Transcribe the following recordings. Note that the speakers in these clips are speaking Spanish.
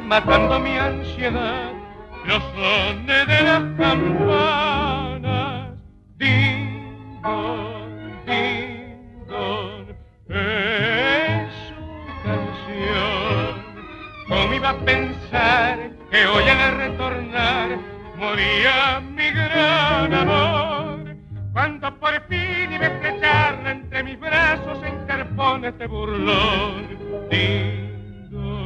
matando mi ansiedad, los sones de las campanas. Ding dong, es su canción. ¿Cómo iba a pensar que hoy al retornar moría mi gran amor? Cuando por fin iba a estrecharla entre mis brazos se interpone este burlón. Ding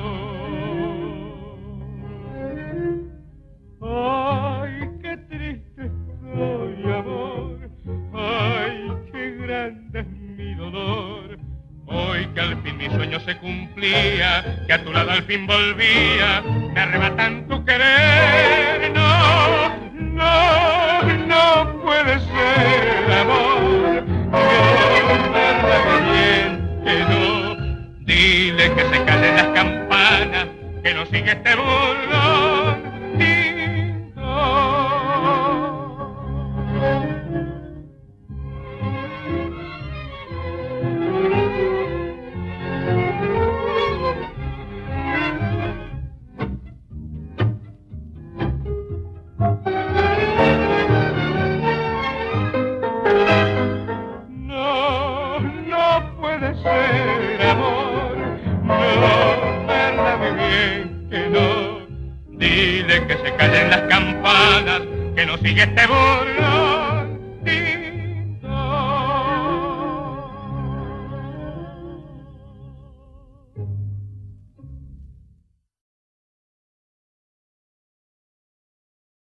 dong. Ay, qué triste estoy, amor. Ay, qué grande es mi dolor. Hoy que al fin mi sueño se cumplía, que a tu lado al fin volvía, me arrebatan tu querer. No, no, no puede ser, amor. Yo verdad bien que no. Dile que se callen las campanas, que no sigue este burlón. Ding dong. No, no puede ser, amor. No, verdad muy bien que no. Dile que se callen las campanas, que no sigue este burlón.